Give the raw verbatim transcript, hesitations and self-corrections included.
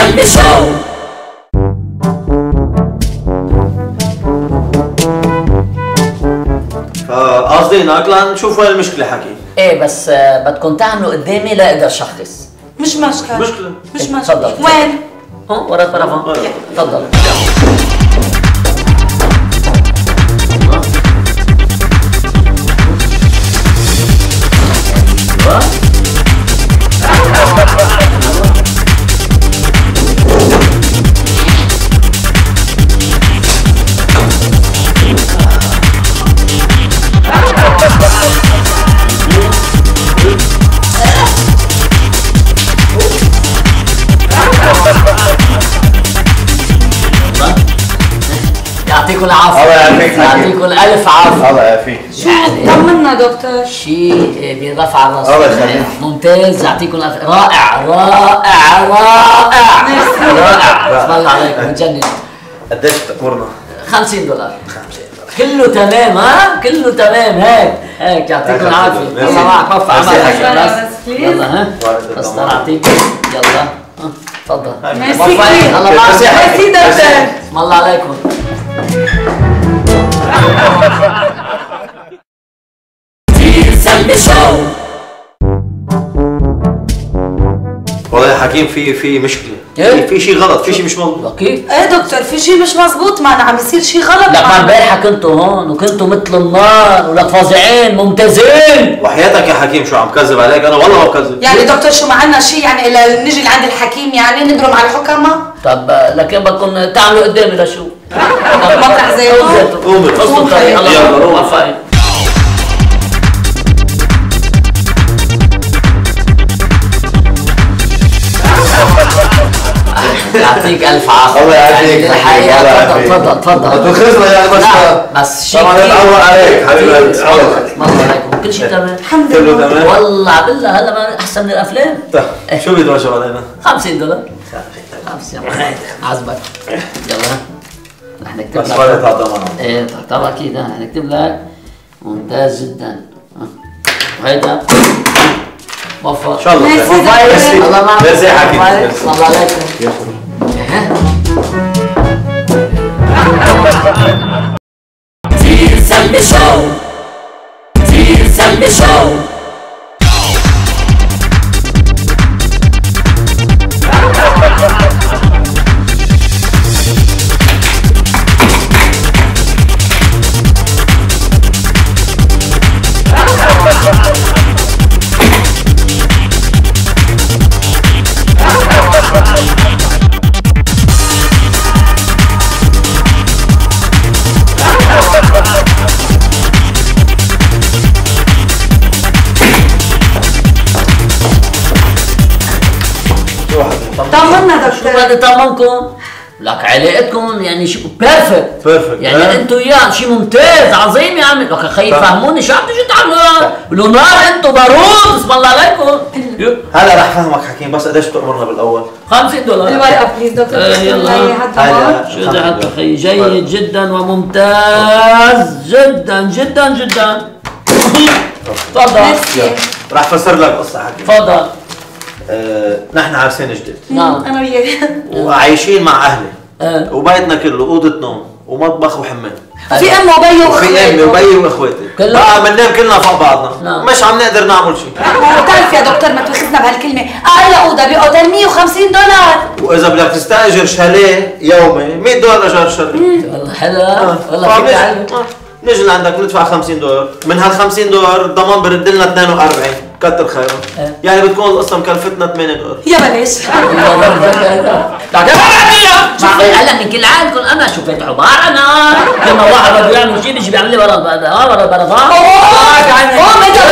سلمي شو. فقصدي هناك لنشوف وين المشكلة حكي. ايه بس بدكم تعملوا قدامي لا اقدر شخص. مش مشكلة. مشكلة. مش مشكلة. تفضل. وين؟ هون ورا البرافان. تفضل. يعطيكم العافية. الله يعافيك. يعطيكم الألف عافية. الله يعافيك. شو طمنا دكتور؟ شيء برفع الراس. الله يخليك. ممتاز. يعطيكم الألف. رائع رائع رائع رائع. اسم الله عليكم متجنن. قديش بتأمرنا؟ خمسين دولار. كله تمام ها؟ كله تمام هيك هيك. يعطيكم العافية. الله معك وفق عملك. يلا ها؟ بس نعطيكم يلا ها تفضل. ميرسي كثير. الله معك. ميرسي دكتور. اسم الله عليكم. سلمي شو. والله يا حكيم في في مشكلة. كيف؟ في شيء غلط، في شيء مش مضبوط. كيف؟ ايه دكتور في شيء مش مزبوط معنا، عم يصير شيء غلط. لا ما معنا. امبارحة كنتوا هون وكنتوا مثل النار ولك فظيعين ممتازين. وحياتك يا حكيم شو عم كذب عليك؟ أنا والله ما بكذب. يعني دكتور شو ما عنا شيء يعني الا نجي لعند الحكيم يعني نضرب على الحكماء؟ طب لكن بدكم تعملوا قدامي لشو؟ مطرح زي هون. قومي قصوا الطريق. الله يلا روح. موفقين. يعطيك الف عافيه. الله يعافيك. الحقيقه تفضل تفضل تفضل. تخسر يعني بس بس شيء طبعا نتعود عليك حبيبي. الله عليكم كل شيء تمام الحمد كله لله. تمام. والله بالله هلا ما احسن من الافلام. طيب شو بيتوجب علينا؟ خمسين دولار. خمسين يلا عزبك. يلا رح نكتب بس لك. ولا تعطى ايه طبعا اكيد رح نكتب لك. ممتاز جدا. وهيدا موفق. ان شاء الله. ميرسي. الله معك. ميرسي يا حكيم. الله عليكم. سلمي شو. سلمي شو. طمنا دكتور. بدي طمنكم لك علاقتكم يعني شيء بيرفكت. بيرفكت. يعني انتم وياه شيء ممتاز عظيم يا عمي. لك خيي فهموني شو عم تيجوا تعملوا؟ لو نار انتم بارود اسم الله عليكم. هلا رح فهمك حكيم بس قديش بتأمرنا بالأول؟ خمسين دولار. الورقة بليز دكتور. ايه يلا. هلا شو ده حتى خيي جيد جدا وممتاز جدا جدا جدا. تفضل. ميرسي. رح فسر لك قصة حكيم. تفضل. آه، نحن عرسين جديد نعم. انا وياك. وعايشين مع أهلي. ايه. وبيتنا كله أوضة نوم ومطبخ وحمام. في ام وبي وفي امي وبي واخواتي. كله؟ بقى بننام كلنا فوق بعضنا. نعم. مش عم نقدر نعمل شيء. بتعرف يا دكتور ما تاخذنا بهالكلمة، اقل اوضة باوتيل مية وخمسين دولار. واذا بدك تستاجر شاليه يومي مية دولار ايجار شاليه. والله حلو. والله فكرة حلوة. نجي لعندك ندفع خمسين دولار، من هال خمسين دولار الضمان برد لنا اثنين وأربعين، كتر خيره. إيه. يعني بتكون القصه مكلفتنا ثمانية دولار. يا بلاش. معقول هلا من كل عالكم انا شو فتحوا بعرنا. لما واحد بده يعمل شيء بيجي بيعمل لي ورا البرد ورا البرد. اوه اوه